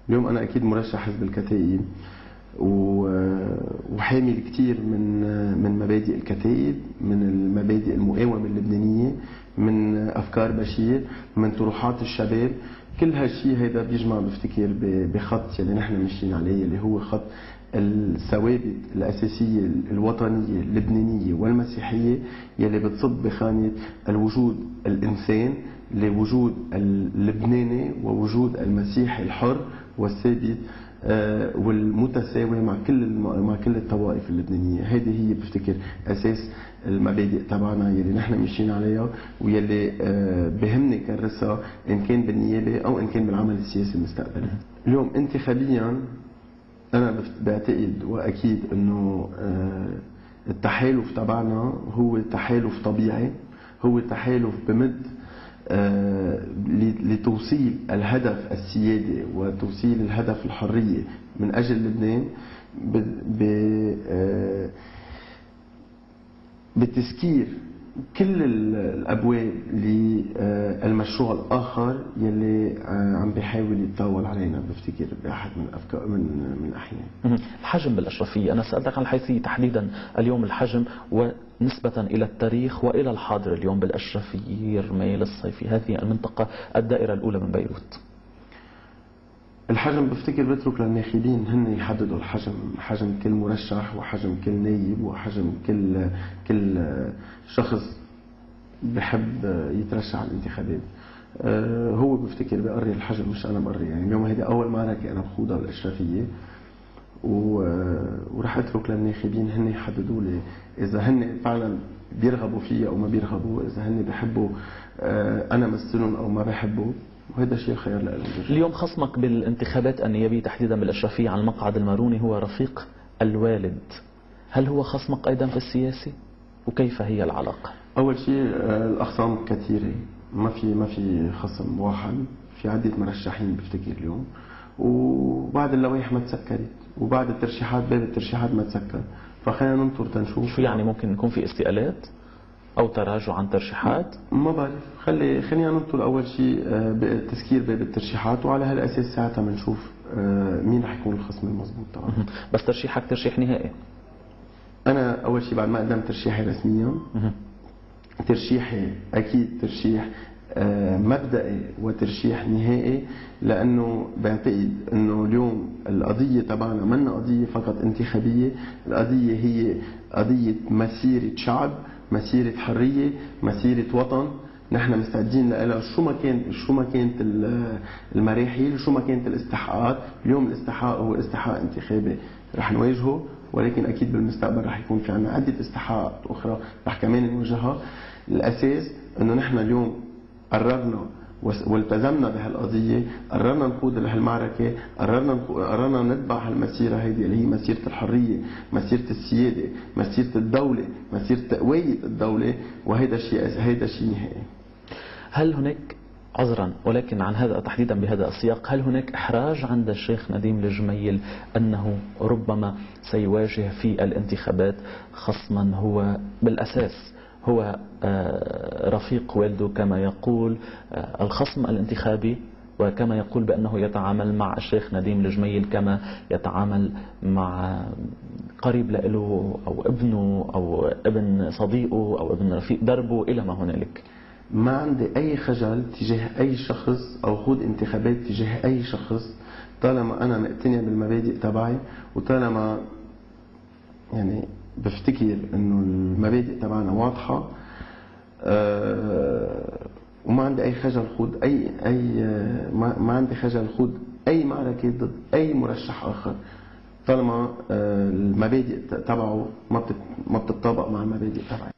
اليوم أنا أكيد مرشح حزب الكتائب، وحامل كتير من مبادئ الكتائب، من المبادئ المقاومة اللبنانية، من أفكار بشير، من طروحات الشباب. كل هالشيء هيدا بيجمع بفتكر بخط يلي نحن ماشيين عليه، اللي هو خط الثوابت الأساسية الوطنية اللبنانية والمسيحية، يلي بتصب بخانة الوجود الإنسان لوجود اللبناني ووجود المسيحي الحر والثابت والمتساوي مع كل الطوائف اللبنانية. هذه هي بفتكر أساس المبادئ تبعنا يلي نحن ماشيين عليها، ويلي بهمني كرسها إن كان بالنيابة أو إن كان بالعمل السياسي المستقبلي. اليوم انتخابيا أنا بعتقد وأكيد أنه التحالف تبعنا هو تحالف طبيعي، هو تحالف بمد لتوصيل الهدف السيادي وتوصيل الهدف الحرية من أجل لبنان بتسكير كل الأبواب للمشروع الآخر يلي عم بيحاول يتطاول علينا بفتكر بأحد من أفكار من الأحيان. الحجم بالأشرفية، أنا سألتك عن الحيثية تحديدا اليوم، الحجم ونسبة إلى التاريخ وإلى الحاضر اليوم بالأشرفية، رميل، الصيفي، هذه المنطقة الدائرة الأولى من بيروت. الحجم بفتكر بترك للناخبين هن يحددوا الحجم، حجم كل مرشح وحجم كل نايب وحجم كل شخص بحب يترشح على الانتخابات. هو بفتكر بقرر الحجم، مش انا بقرر. يعني اليوم هيدي اول معركه انا بخوضها بالاشرفيه، ورح اترك للناخبين هن يحددوا لي اذا هن فعلا بيرغبوا فيها او ما بيرغبوا، اذا هن بحبوا انا مثلهم او ما بحبوا، وهذا شيء خيار لهم. اليوم خصمك بالانتخابات النيابية تحديدا بالأشرفية على المقعد الماروني هو رفيق الوالد، هل هو خصمك أيضا في السياسي؟ وكيف هي العلاقة؟ أول شيء الأخصام كثيرة، ما في خصم واحد، في عدة مرشحين بفتكر اليوم، وبعد اللوائح ما تسكرت، وبعد الترشيحات باب الترشيحات ما تسكر، فخلينا ننطر تنشوف. شو يعني ممكن يكون في استقالات أو تراجع عن ترشيحات؟ ما بعرف، خلينا ننطر أول شيء تسكير باب الترشيحات، وعلى هالأساس ساعتها بنشوف مين رح يكون الخصم المضبوط طبعا. بس ترشيحك ترشيح نهائي؟ أنا أول شيء بعد ما قدمت ترشيحي رسميا، ترشيحي أكيد ترشيح مبدئي وترشيح نهائي، لأنه بعتقد أنه اليوم القضية تبعنا منا قضية فقط انتخابية، القضية هي قضية مسيرة شعب، مسيرة حرية، مسيرة وطن نحن مستعدين لها. شو ما كانت المراحل، شو ما كانت الاستحقاقات. اليوم الاستحقاق هو استحقاق انتخابي رح نواجهه، ولكن أكيد بالمستقبل رح يكون في عنا عدة استحقاقات أخرى رح كمان نواجهها. الأساس أنه نحن اليوم قررنا والتزمنا بهالقضية، قررنا نخوض لهالمعركة، قررنا نتبع هالمسيرة هيدي اللي هي مسيرة الحرية، مسيرة السيادة، مسيرة الدولة، مسيرة تقوية الدولة، وهيدا شيء نهائي. هل هناك عذرا ولكن عن هذا تحديدا بهذا السياق، هل هناك إحراج عند الشيخ نديم الجميل أنه ربما سيواجه في الانتخابات خصما هو بالأساس هو رفيق والده كما يقول الخصم الانتخابي، وكما يقول بأنه يتعامل مع الشيخ نديم الجميل كما يتعامل مع قريب له أو ابنه أو ابن صديقه أو ابن رفيق دربه إلى ما هنالك؟ ما عندي أي خجل تجاه أي شخص أو خوض انتخابات تجاه أي شخص، طالما أنا مقتنع بالمبادئ تبعي، وطالما يعني بفتكر إنه المبادئ تبعنا واضحة، وما عندي أي خجل خوض ما عندي خجل خوض أي معركة ضد أي مرشح آخر، طالما المبادئ تبعه ما بتتطابق مع المبادئ تبعي.